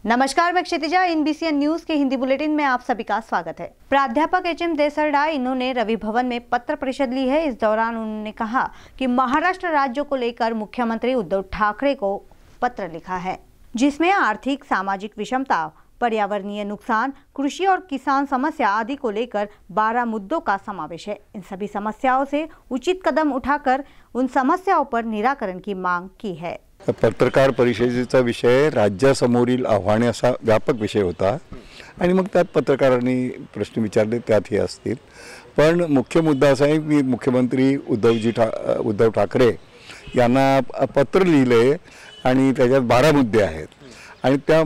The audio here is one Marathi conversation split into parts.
नमस्कार, मैं क्षितिजा। Inbcn न्यूज के हिंदी बुलेटिन में आप सभी का स्वागत है। प्राध्यापक HM देसरडा इन्होंने रवि भवन में पत्र परिषद ली है। इस दौरान उन्होंने कहा कि महाराष्ट्र राज्य को लेकर मुख्यमंत्री उद्धव ठाकरे को पत्र लिखा है, जिसमें आर्थिक सामाजिक विषमता, पर्यावरणीय नुकसान, कृषि और किसान समस्या आदि को लेकर 12 मुद्दों का समावेश है। इन सभी समस्याओं से उचित कदम उठाकर उन समस्याओं पर निराकरण की मांग की है। पत्रकार परिषदेचा विषय राज्यासमोरील आव्हाने असा व्यापक विषय होता आणि मग त्यात पत्रकारांनी प्रश्न विचारले, त्यात हे असतील। पण मुख्य मुद्दा असा आहे की मुख्यमंत्री उद्धव ठाकरे यांना पत्र लिहिले आणि त्याच्यात 12 मुद्दे आहेत आणि त्या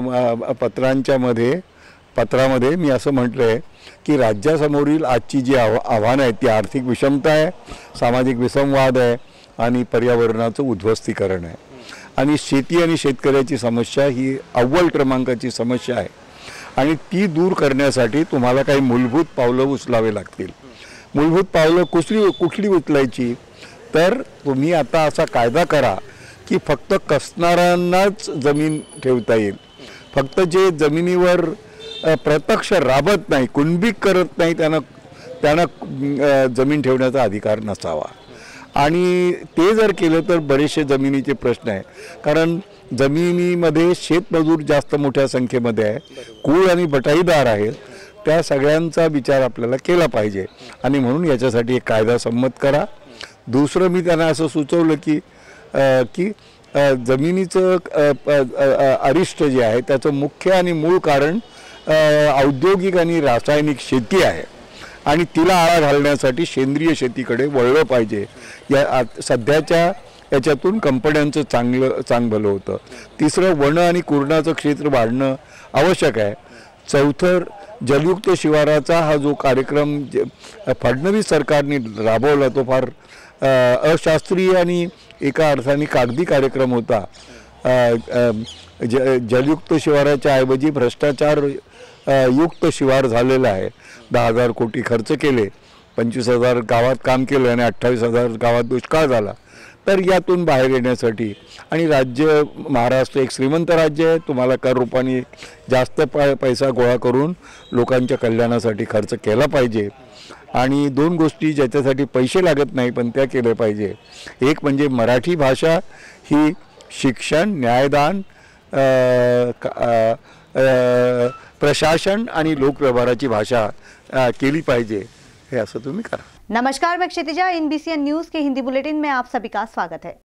पत्रामध्ये मी असं म्हटलंय की राज्यासमोरील आजची जी आव्हाने आहेत ती आर्थिक विषमता आहे, सामाजिक विसंवाद आहे आणि पर्यावरणाचं उद्ध्वस्तीकरण आहे आणि शेती आणि शेतकऱ्याची समस्या ही अव्वल क्रमांकाची समस्या आहे आणि ती दूर करण्यासाठी तुम्हाला काही मूलभूत पावलं उचलावे लागतील। मूलभूत पावलं कुठली उचलायची तर तुम्ही आता असा कायदा करा की फक्त कसणाऱ्यांनाच जमीन ठेवता येईल। फक्त जे जमिनीवर प्रत्यक्ष राबत नाही, कुणबीक करत नाही त्यांना जमीन ठेवण्याचा अधिकार नसावा आणि ते जर केलं तर बरेचसे जमिनीचे प्रश्न आहे। कारण जमिनीमध्ये शेतमजूर जास्त मोठ्या संख्येमध्ये आहे, कूळ आणि बटाईदार आहेत, त्या सगळ्यांचा विचार आपल्याला केला पाहिजे आणि म्हणून याच्यासाठी एक कायदा संमत करा। दुसरं मी त्यांना असं सुचवलं की जमिनीचं अरिष्ट जे आहे त्याचं मुख्य आणि मूळ कारण औद्योगिक आणि रासायनिक शेती आहे आणि तिला आळा घालण्यासाठी सेंद्रिय शेतीकडे वळलं पाहिजे। या सध्याच्या याच्यातून कंपन्यांचं चांगलं होतं। तिसरं वन आणि कुरणाचं क्षेत्र वाढणं आवश्यक आहे। चौथं जलयुक्त शिवाराचा हा जो कार्यक्रम फडणवीस सरकारने राबवला तो फार अशास्त्रीय आणि एका अर्थाने कागदी कार्यक्रम होता। जलयुक्त शिवाराच्या ऐवजी भ्रष्टाचार युक्त शिवार झालेला आहे। 10,000 कोटी खर्च केले, 25,000 गावात काम केलं आणि 28,000 गावात दुष्काळ झाला। तर यातून बाहेर येण्यासाठी आणि राज्य महाराष्ट्र एक श्रीमंत राज्य आहे, तुम्हाला कर रूपाने जास्त पैसा गोळा करून लोकांच्या कल्याणासाठी खर्च केला पाहिजे आणि 2 गोष्टी ज्याच्यासाठी पैसे लागत नाही पण त्या केल्या पाहिजे। एक म्हणजे मराठी भाषा ही शिक्षण, न्यायदान, प्रशासन आणि लोकव्यवहाराची भाषा केली पाहिजे, हे असं तुम्ही करा। नमस्कार, मैं क्षितिजा। Inbcn न्यूज के हिंदी बुलेटिन में आप सभी का स्वागत है।